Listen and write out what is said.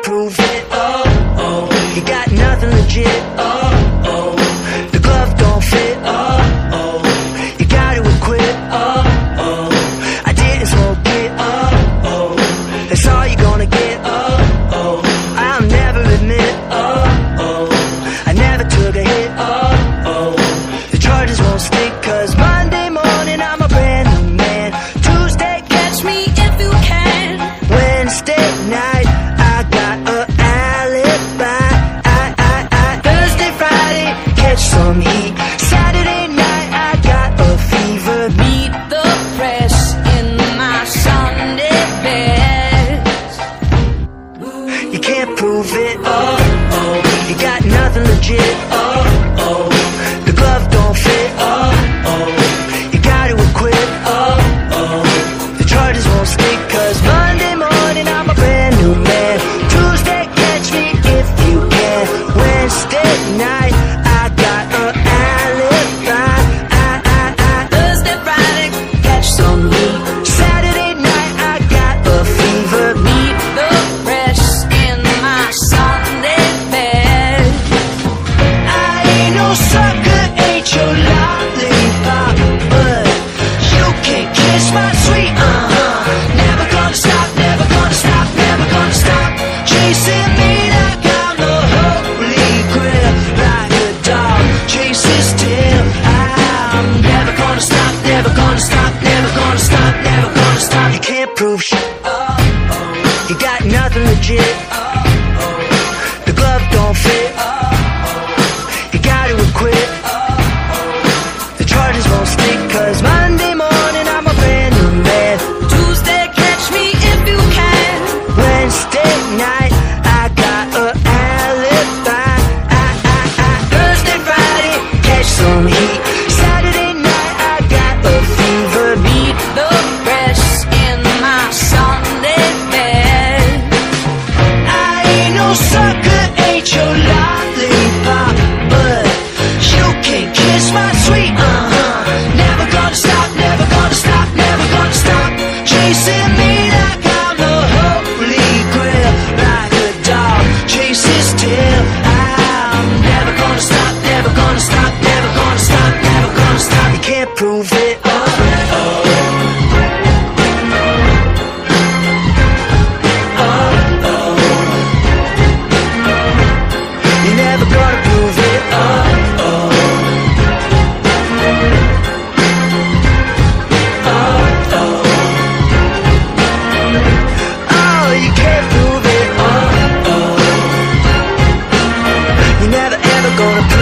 prove it. Oh, oh, you got nothing legit. Oh, oh, the glove don't fit. Oh, oh, you gotta quit. Oh, oh, I didn't smoke it. Oh, oh, that's all you're gonna get. Oh, oh, I'll never admit. Oh, oh, I never took a hit. Oh, oh, the charges won't stick, 'cause Monday morning I'm a brand new man. Tuesday, catch me if you can. Wednesday night, I got a alibi. Thursday, Friday, catch some heat. Saturday night, I got a fever. Meet the press in my Sunday best. You can't prove it. Oh, oh, you got nothing legit. Oh, oh, the glove don't fit. Oh, oh, you gotta quit. Oh, oh, the charges won't stick, 'cause Monday morning I'm a brand new man. Tuesday, catch me if you can. Wednesday night, I got a alibi. Thursday, Friday, catch some heat. Saturday night, I got a fever. Meet the press in my Sunday best. I ain't no sucker, ain't your lollipop, but you can kiss my sweet Never gonna stop, never gonna stop, never gonna stop chasing me like I'm the holy grail, like a dog chases tail. I'm never gonna stop, never gonna stop, never gonna stop, never gonna stop. You can't prove shit. You got nothing legit. The glove don't fit. You gotta quit. The charges won't stick, 'cause Monday morning I'm a brand new man. Tuesday, catch me if you can. Wednesday night, I got a alibi. Thursday, Friday, catch some heat. Saturday night, I got a fever. Meet the press in my Sunday best. I ain't no sucker, ain't your lollipop, but you can kiss my sweet Never gonna stop, never gonna stop, never gonna stop chasing me like I'm the holy grail, like a dog chases tail. I'm never gonna stop, never gonna stop, never gonna stop, never gonna stop. You can't prove it. You're never gonna prove it. Oh, you can't prove it. You're never ever gonna prove it.